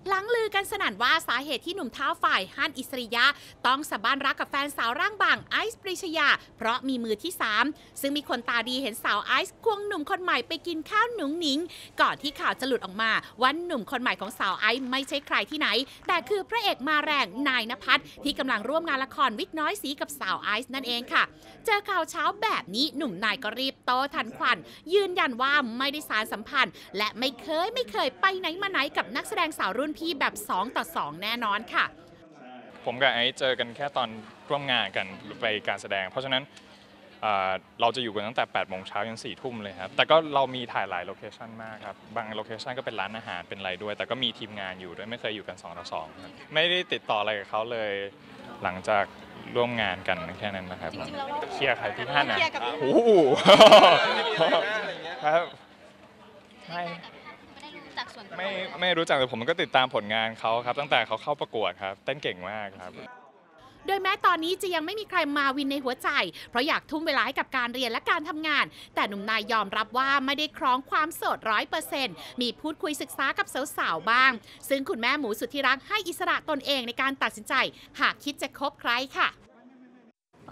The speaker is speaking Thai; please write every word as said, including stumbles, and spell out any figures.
หลังลือกันสนั่นว่าสาเหตุที่หนุ่มเท้าฝ่ายฮั่นอิสริยะต้องสะบ้านรักกับแฟนสาวร่างบางไอซ์ปริชยาเพราะมีมือที่สามซึ่งมีคนตาดีเห็นสาวไอซ์ควงหนุ่มคนใหม่ไปกินข้าวหนุ่งหนิงก่อนที่ข่าวจะหลุดออกมาว่าหนุ่มคนใหม่ของสาวไอซ์ไม่ใช่ใครที่ไหนแต่คือพระเอกมาแรงนายณภัทรที่กำลังร่วมงานละครวิกน้อยสีกับสาวไอซ์นั่นเองค่ะเจอข่าวเช้าแบบนี้หนุ่มนายก็รีบโต้ทันควันยืนยันว่าไม่ได้สารสัมพันธ์และไม่เคยไม่เคยไปไหนมาไหนกับนักแสดงสาวรุ่นพี่แบบสองต่อสองแน่นอนค่ะผมกับไอซ์เจอกันแค่ตอนร่วมงานกันไปการแสดงเพราะฉะนั้นเราจะอยู่กันตั้งแต่แปดโมงเช้ายันสี่ทุ่มเลยครับแต่ก็เรามีถ่ายหลายโลเคชันมากครับบางโลเคชันก็เป็นร้านอาหารเป็นอะไรด้วยแต่ก็มีทีมงานอยู่ด้วยไม่เคยอยู่กันสองต่อสองครับไม่ได้ติดต่ออะไรกับเขาเลยหลังจากร่วมงานกันแค่นั้นนะครับเคลียร์ใครที่ท่านอ่ะโอ้โหครับไม่ไม่ไม่รู้จักแต่ผมก็ติดตามผลงานเขาครับตั้งแต่เขาเข้าประกวดครับเต้นเก่งมากครับโดยแม้ตอนนี้จะยังไม่มีใครมาวินในหัวใจเพราะอยากทุ่มเวลาให้กับการเรียนและการทำงานแต่หนุ่มนายยอมรับว่าไม่ได้คล้องความโสดร้อยเปอร์เซ็นต์มีพูดคุยศึกษากับสาวๆบ้างซึ่งคุณแม่หมูสุดที่รักให้อิสระตนเองในการตัดสินใจหากคิดจะคบใครค่ะ